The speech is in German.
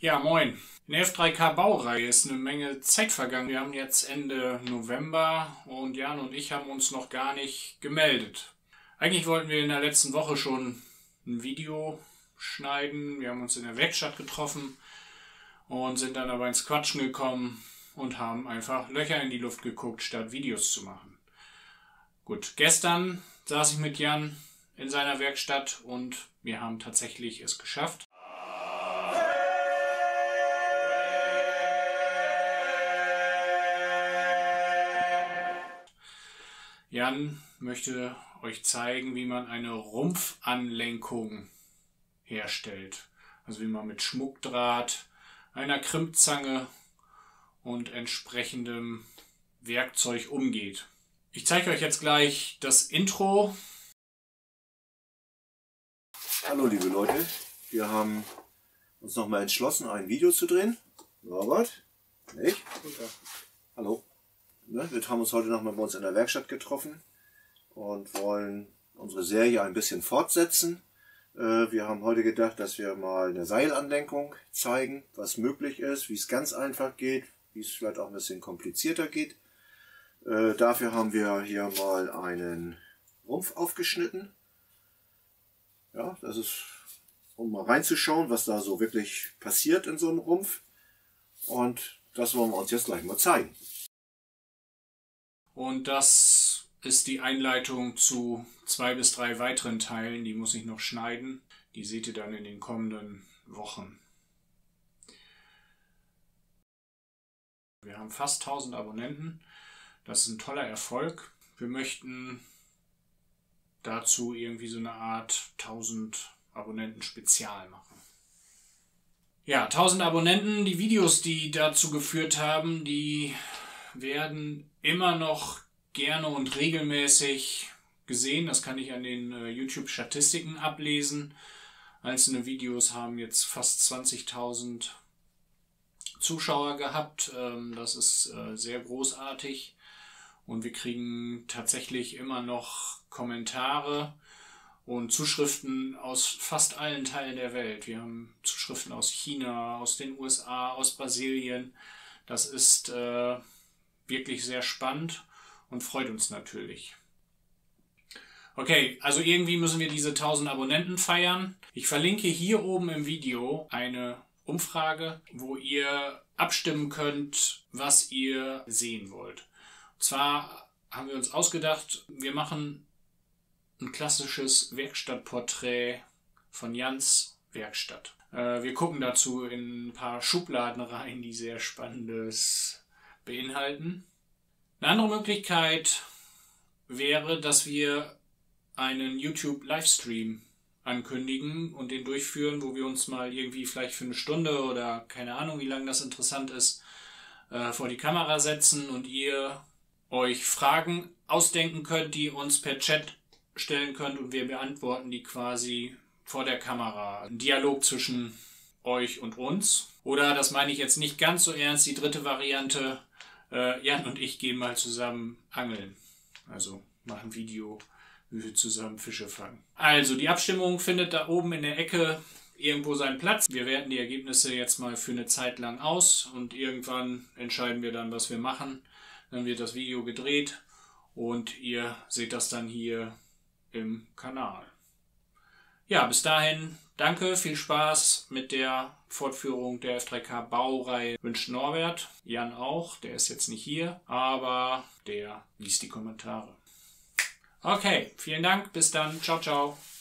Ja, moin. In der F3K Baureihe ist eine Menge Zeit vergangen. Wir haben jetzt Ende November und Jan und ich haben uns noch gar nicht gemeldet. Eigentlich wollten wir in der letzten Woche schon ein Video schneiden. Wir haben uns in der Werkstatt getroffen und sind dann aber ins Quatschen gekommen und haben einfach Löcher in die Luft geguckt, statt Videos zu machen. Gut, gestern saß ich mit Jan in seiner Werkstatt und wir haben tatsächlich es geschafft. Jan möchte euch zeigen, wie man eine Rumpfanlenkung herstellt. Also wie man mit Schmuckdraht, einer Crimpzange und entsprechendem Werkzeug umgeht. Ich zeige euch jetzt gleich das Intro. Hallo liebe Leute, wir haben uns nochmal entschlossen, ein Video zu drehen. Robert, ich. Hallo. Wir haben uns heute nochmal bei uns in der Werkstatt getroffen und wollen unsere Serie ein bisschen fortsetzen. Wir haben heute gedacht, dass wir mal eine Seilanlenkung zeigen, was möglich ist, wie es ganz einfach geht, wie es vielleicht auch ein bisschen komplizierter geht. Dafür haben wir hier mal einen Rumpf aufgeschnitten. Ja, das ist, um mal reinzuschauen, was da so wirklich passiert in so einem Rumpf. Und das wollen wir uns jetzt gleich mal zeigen. Und das ist die Einleitung zu 2 bis 3 weiteren Teilen, die muss ich noch schneiden. Die seht ihr dann in den kommenden Wochen. Wir haben fast 1000 Abonnenten. Das ist ein toller Erfolg. Wir möchten dazu irgendwie so eine Art 1000 Abonnenten Spezial machen. Ja, 1000 Abonnenten, die Videos, die dazu geführt haben, die werden immer noch gerne und regelmäßig gesehen. Das kann ich an den YouTube-Statistiken ablesen. Einzelne Videos haben jetzt fast 20.000 Zuschauer gehabt. Das ist sehr großartig. Und wir kriegen tatsächlich immer noch Kommentare und Zuschriften aus fast allen Teilen der Welt. Wir haben Zuschriften aus China, aus den USA, aus Brasilien. Das ist wirklich sehr spannend und freut uns natürlich. Okay, also irgendwie müssen wir diese 1000 Abonnenten feiern. Ich verlinke hier oben im Video eine Umfrage, wo ihr abstimmen könnt, was ihr sehen wollt. Und zwar haben wir uns ausgedacht, wir machen ein klassisches Werkstattporträt von Jans Werkstatt. Wir gucken dazu in ein paar Schubladen rein, die sehr Spannendes beinhalten. Eine andere Möglichkeit wäre, dass wir einen YouTube-Livestream ankündigen und den durchführen, wo wir uns mal irgendwie vielleicht für eine Stunde oder keine Ahnung, wie lange das interessant ist, vor die Kamera setzen und ihr euch Fragen ausdenken könnt, die uns per Chat stellen könnt und wir beantworten die quasi vor der Kamera. Ein Dialog zwischen euch und uns. Oder, das meine ich jetzt nicht ganz so ernst, die dritte Variante, Jan und ich gehen mal zusammen angeln. Also machen ein Video, wie wir zusammen Fische fangen. Also die Abstimmung findet da oben in der Ecke irgendwo seinen Platz. Wir werten die Ergebnisse jetzt mal für eine Zeit lang aus und irgendwann entscheiden wir dann, was wir machen. Dann wird das Video gedreht und ihr seht das dann hier im Kanal. Ja, bis dahin danke, viel Spaß mit der Fortführung der F3K Baureihe wünscht Norbert. Jan auch, der ist jetzt nicht hier, aber der liest die Kommentare. Okay, vielen Dank, bis dann, ciao, ciao.